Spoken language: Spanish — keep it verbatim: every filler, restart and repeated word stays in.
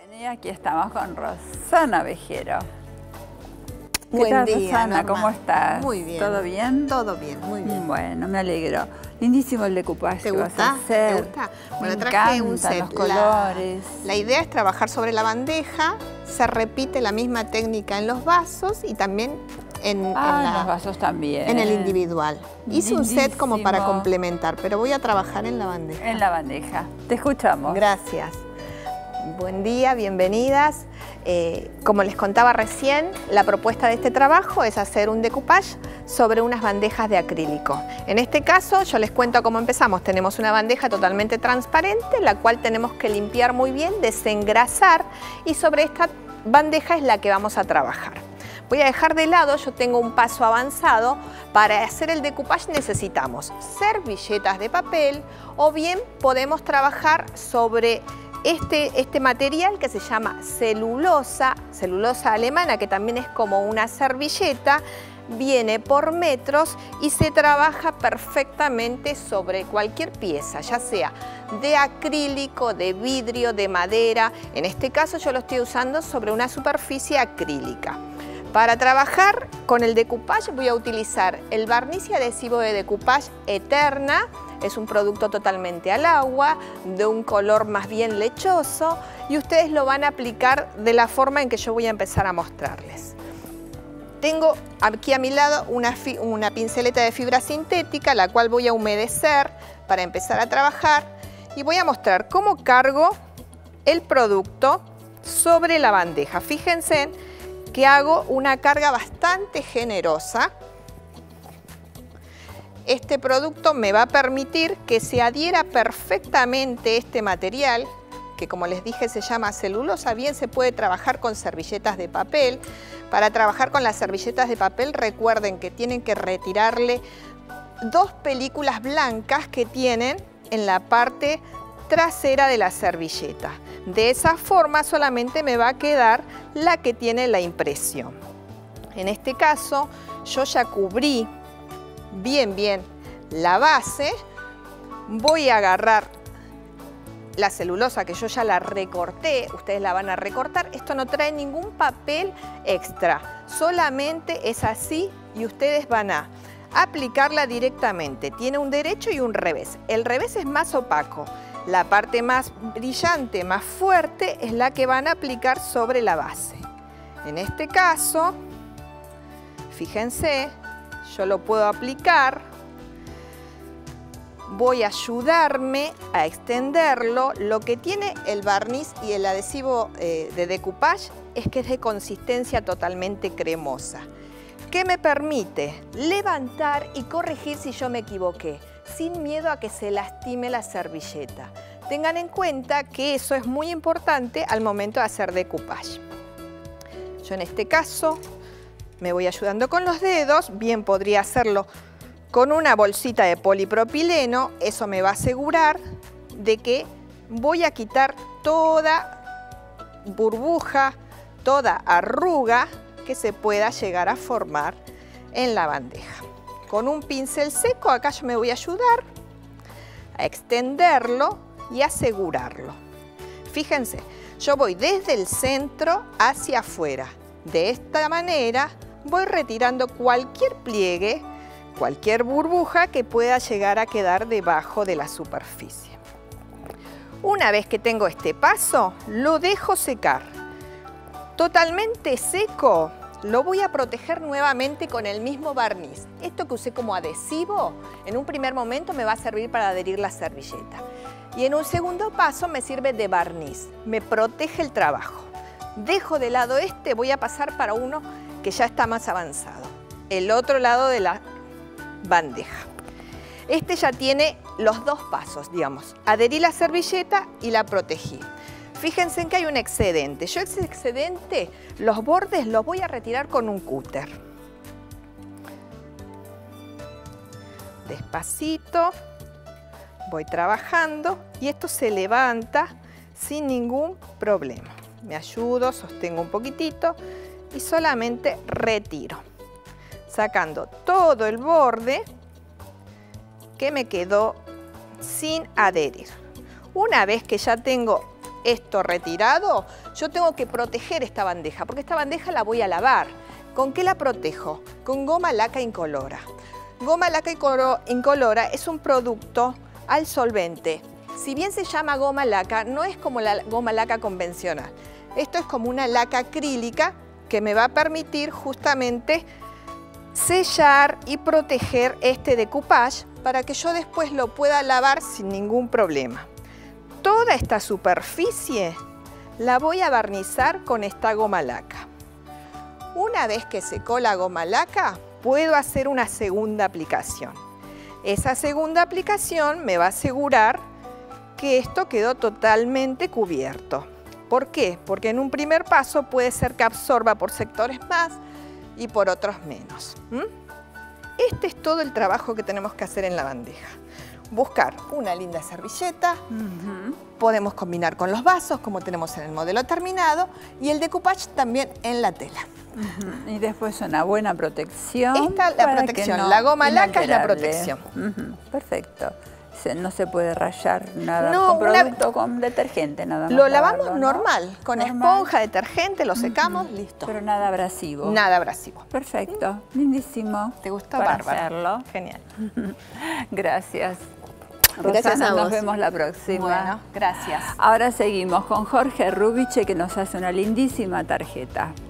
Bien, y aquí estamos con Rosana Vejero. ¿Qué Buen tal, día, Rosana? Norma. ¿Cómo estás? Muy bien. ¿Todo bien? Todo bien, muy bien. Bueno, me alegro. Lindísimo el decoupage ¿Te que vas gusta? a hacer. ¿Te gusta? Bueno, me traje un encantan set. los colores. La, la idea es trabajar sobre la bandeja, se repite la misma técnica en los vasos y también en, Ah, en, la, los vasos también. en el individual. Hice un set como para Lindísimo. complementar, pero voy a trabajar en la bandeja. En la bandeja. Te escuchamos. Gracias. Buen día, bienvenidas. Eh, como les contaba recién, la propuesta de este trabajo es hacer un decoupage sobre unas bandejas de acrílico. En este caso, yo les cuento cómo empezamos. Tenemos una bandeja totalmente transparente, la cual tenemos que limpiar muy bien, desengrasar, y sobre esta bandeja es la que vamos a trabajar. Voy a dejar de lado, yo tengo un paso avanzado. Para hacer el decoupage necesitamos servilletas de papel o bien podemos trabajar sobre Este, este material que se llama celulosa, celulosa alemana, que también es como una servilleta, viene por metros y se trabaja perfectamente sobre cualquier pieza, ya sea de acrílico, de vidrio, de madera. En este caso yo lo estoy usando sobre una superficie acrílica. Para trabajar con el decoupage voy a utilizar el barniz y adhesivo de decoupage Eterna. Es un producto totalmente al agua, de un color más bien lechoso, y ustedes lo van a aplicar de la forma en que yo voy a empezar a mostrarles. Tengo aquí a mi lado una, una pinceleta de fibra sintética, la cual voy a humedecer para empezar a trabajar, y voy a mostrar cómo cargo el producto sobre la bandeja. Fíjense que hago una carga bastante generosa. Este producto me va a permitir que se adhiera perfectamente este material, que como les dije se llama celulosa. Bien se puede trabajar con servilletas de papel. Para trabajar con las servilletas de papel recuerden que tienen que retirarle dos películas blancas que tienen en la parte trasera de la servilleta. De esa forma solamente me va a quedar la que tiene la impresión. En este caso yo ya cubrí bien bien la base. Voy a agarrar la celulosa que yo ya la recorté, ustedes la van a recortar. Esto no trae ningún papel extra, solamente es así y ustedes van a aplicarla directamente. Tiene un derecho y un revés. El revés es más opaco. La parte más brillante, más fuerte, es la que van a aplicar sobre la base. En este caso, fíjense, yo lo puedo aplicar. Voy a ayudarme a extenderlo. Lo que tiene el barniz y el adhesivo eh, de decoupage es que es de consistencia totalmente cremosa, que me permite levantar y corregir si yo me equivoqué, sin miedo a que se lastime la servilleta. Tengan en cuenta que eso es muy importante al momento de hacer decoupage. Yo en este caso me voy ayudando con los dedos. Bien podría hacerlo con una bolsita de polipropileno. Eso me va a asegurar de que voy a quitar toda burbuja, toda arruga que se pueda llegar a formar en la bandeja. Con un pincel seco acá yo me voy a ayudar a extenderlo y asegurarlo. Fíjense, yo voy desde el centro hacia afuera. De esta manera voy retirando cualquier pliegue, cualquier burbuja que pueda llegar a quedar debajo de la superficie. Una vez que tengo este paso, lo dejo secar. Totalmente seco, lo voy a proteger nuevamente con el mismo barniz. Esto que usé como adhesivo, en un primer momento me va a servir para adherir la servilleta. Y en un segundo paso me sirve de barniz, me protege el trabajo. Dejo de lado este, voy a pasar para uno que ya está más avanzado. El otro lado de la bandeja. Este ya tiene los dos pasos, digamos. Adherí la servilleta y la protegí. Fíjense en que hay un excedente. Yo ese excedente, los bordes los voy a retirar con un cúter. Despacito, voy trabajando y esto se levanta sin ningún problema. Me ayudo, sostengo un poquitito y solamente retiro, sacando todo el borde que me quedó sin adherir. Una vez que ya tengo esto retirado, yo tengo que proteger esta bandeja, porque esta bandeja la voy a lavar. ¿Con qué la protejo? Con goma laca incolora. Goma laca incolora es un producto al solvente. Si bien se llama goma laca, no es como la goma laca convencional. Esto es como una laca acrílica que me va a permitir justamente sellar y proteger este decoupage para que yo después lo pueda lavar sin ningún problema. Toda esta superficie la voy a barnizar con esta goma laca. Una vez que secó la goma laca, puedo hacer una segunda aplicación. Esa segunda aplicación me va a asegurar que esto quedó totalmente cubierto. ¿Por qué? Porque en un primer paso puede ser que absorba por sectores más y por otros menos. ¿Mm? Este es todo el trabajo que tenemos que hacer en la bandeja. Buscar una linda servilleta, uh-huh. Podemos combinar con los vasos como tenemos en el modelo terminado y el decoupage también en la tela. Uh-huh. Y después una buena protección. Esta es la protección, no, la goma laca es la protección. Uh-huh. Perfecto. No se puede rayar nada no, con producto, una... con detergente nada más. Lo lavamos lavarlo, normal, ¿no? con normal. esponja, detergente, lo secamos, uh-huh. Listo. Pero nada abrasivo. Nada abrasivo. Perfecto, lindísimo. ¿Te gustó, para Bárbara? hacerlo. Genial. Gracias. Gracias Rosana, a vos. Nos vemos la próxima. Bueno, gracias. Ahora seguimos con Jorge Rubiche, que nos hace una lindísima tarjeta.